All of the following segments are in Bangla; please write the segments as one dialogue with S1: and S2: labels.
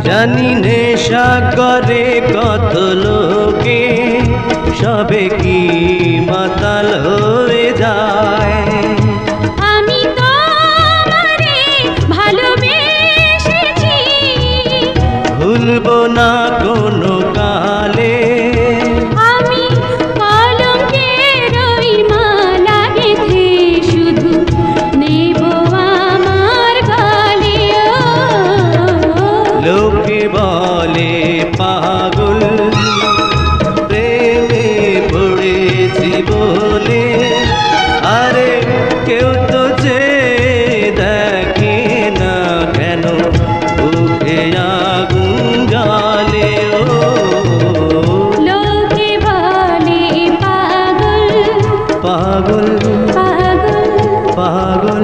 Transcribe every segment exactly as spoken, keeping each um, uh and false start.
S1: জানি নেশা করে কত লোকে, সবে কি মাতাল হয়ে যায়।
S2: আমি তোমারে ভালোবেসেছি,
S1: ভুলবো না কোনো কালে।
S2: আমি কলঙ্কের ওই মালা গেঁথে শুধু নেব আমার গালে।
S1: লোকে বলে পাগল, প্রেমে পড়েছি বলে, আরে কেউ তো চেয়ে দেখে না কেন বুকে আগুন জ্বলে। ও
S2: লোকে বলে পাগল,
S1: পাগল
S2: পাগল,
S1: পাগল।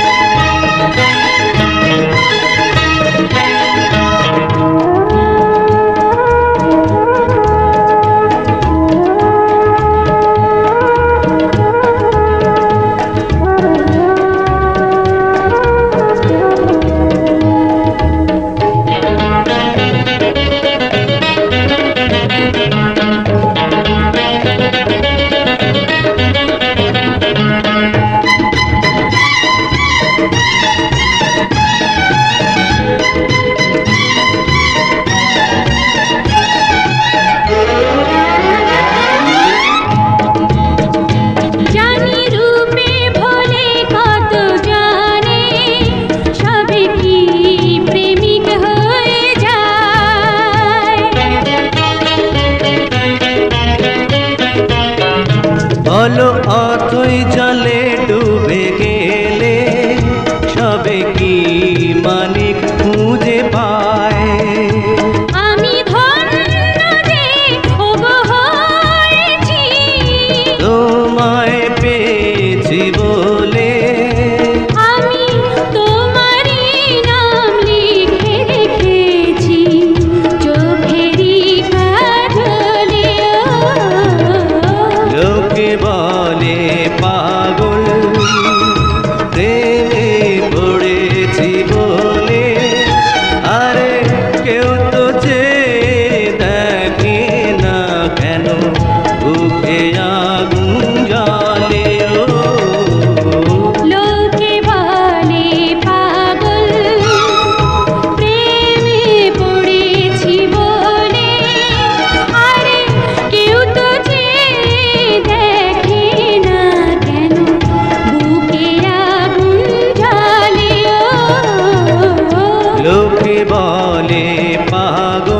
S2: জানি রূপে ভোলে কত জানে, সবে কি প্রেমিক হয়ে যায়।
S1: বলো অথই জলে ডুবে গেলে, সবে কি মানিক খুঁজে পায়।
S2: আমি ধন্য যে ওগো হয়েছি,
S1: তোমায় পেয়েছি বলে,
S2: আমি তোমারই নাম লিখে রেখেছি চোখেরই কাজলে।
S1: লোকে বলে পাগল, প্রেমে পড়েছি বলে, আরে কেউ তো চেয়ে দেখে না কেন বুকে আগুন জ্বলে। ও
S2: লোকে বলে পাগল, প্রেমে পড়েছি বলে, আরে কেউ তো চেয়ে দেখে না কেন বুকে আগুন জ্বলে।
S1: লোকে বলে পাগল,